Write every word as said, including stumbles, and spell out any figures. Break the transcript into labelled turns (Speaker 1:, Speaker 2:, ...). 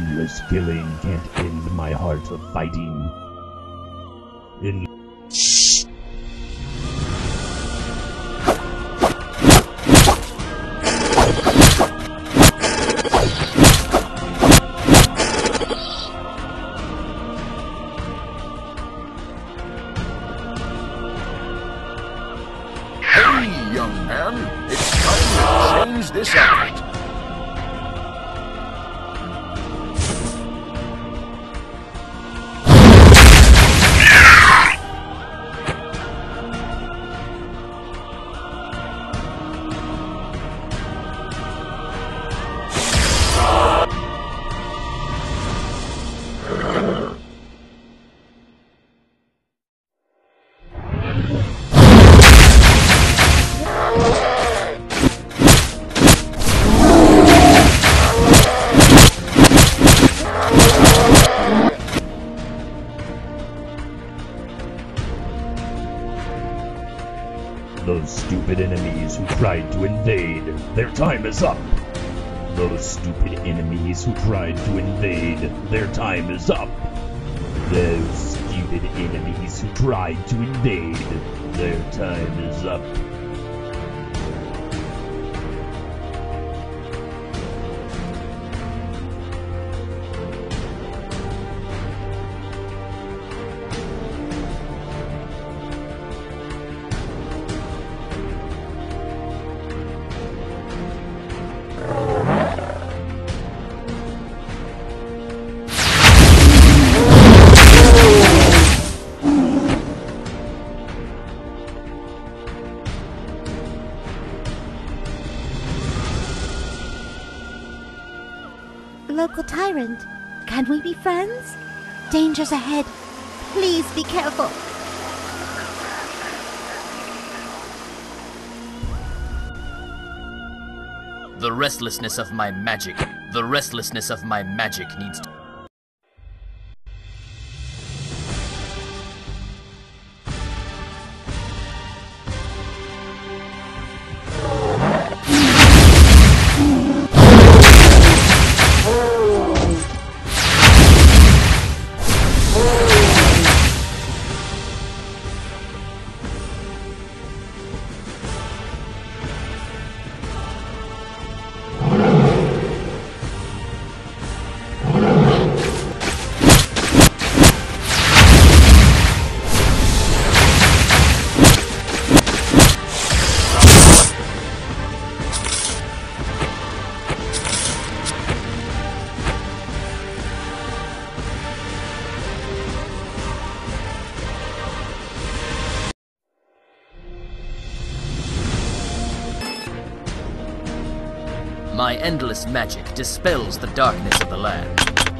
Speaker 1: endless killing can't end my heart of fighting. In
Speaker 2: Hey, young man, it's time to change this outfit.
Speaker 1: Those stupid enemies who tried to invade, their time is up. Those stupid enemies who tried to invade, their time is up. Those stupid enemies who tried to invade, their time is up.
Speaker 3: Local tyrant, can we be friends? Dangers ahead. Please be careful.
Speaker 4: The restlessness of my magic. The restlessness of my magic needs to... My endless magic dispels the darkness of the land.